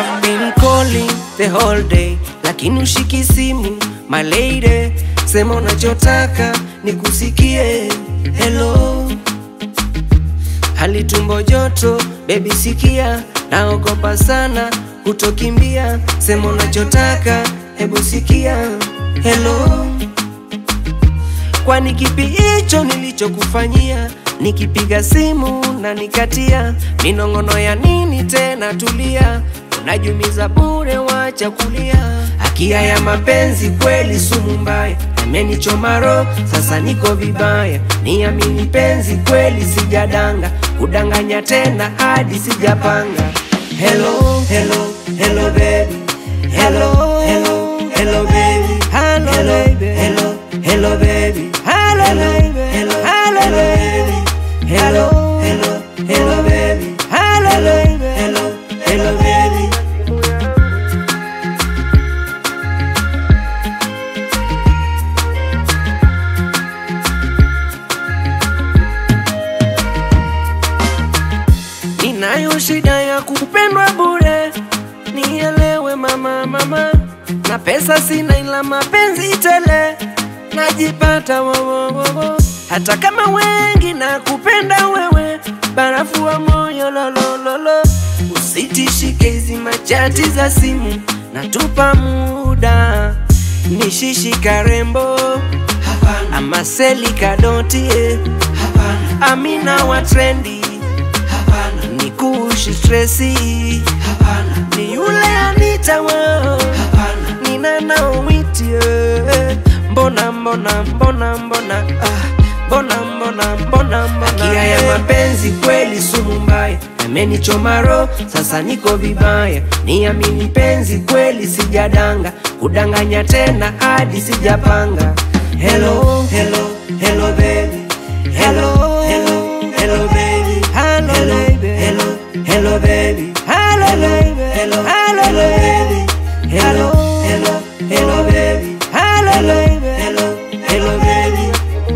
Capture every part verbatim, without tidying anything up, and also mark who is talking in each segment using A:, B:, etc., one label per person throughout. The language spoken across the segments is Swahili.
A: I've been calling the whole day, lakini ushiki simu, my lady. Sema unachotaka nikusikie. Hello, hali tumbo joto, baby sikia. Naogopa sana kutokimbia. Sema unachotaka, hebu sikia. Hello, kwani kipi hicho nilichokufanyia? Nikipiga simu na nikatia, minongono ya nini tena? Tulia, unajumiza bure, wacha kulia. Hakia ya mapenzi kweli sumu mbaya, amenichoma roho, sasa niko vibaya. Niamini penzi kweli sijadanga, kudanganya tena hadi sijapanga. Hello, hello, hello baby. Hello, hello, hello baby. Hello, baby. Hello, hello baby. Hello, baby. Hello, hello baby. Hello, hello, hello baby. Hello, baby. Hello, hello baby. Ninayo shida ya kupendwa bure, nielewe mama mama. Na pesa sina ila mapenzi tele, najipata wo wo wo wo. Hata kama wengi na kupenda wewe, barafu wa moyo lolo lolo. Usitishike hizi machati za simu, natupa muda. Nishishika rembo, hapana. Ama seli kadoti, hapana. Amina wa trendi, hapana. Nikushi stressi, hapana. Ni yule Anita wa, hapana. Nina na witi, mbona mbona mbona mbona ah. Mbona mbona mbona mbona. Hakia ya mapenzi kweli sumu mbaya, amenichoma roho, sasa niko vibaya. Niamini penzi kweli sijadanga, kudanganya tena hadi sijapanga. Hello, hello, hello baby. Hello, hello, hello baby. Hello, baby. Hello, hello baby. Hello, baby. Hello, hello baby. Hello, hello, hello baby. Hello, baby. Hello, hello baby.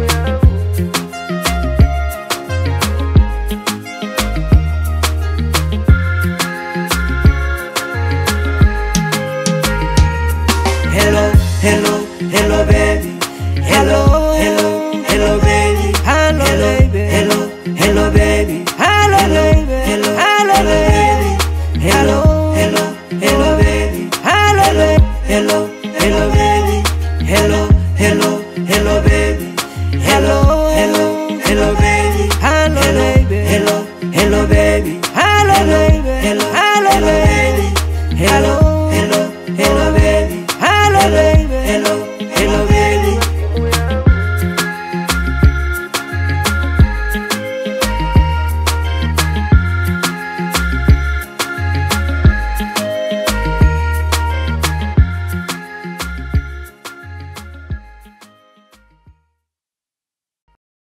A: Hello, hello, hello baby. Hello, hello, hello baby. Hello, baby. Hello, hello baby. Hello, baby. Hello, hello baby. Hello, hello, hello baby. Hello, hello, hello baby. Hello, hello.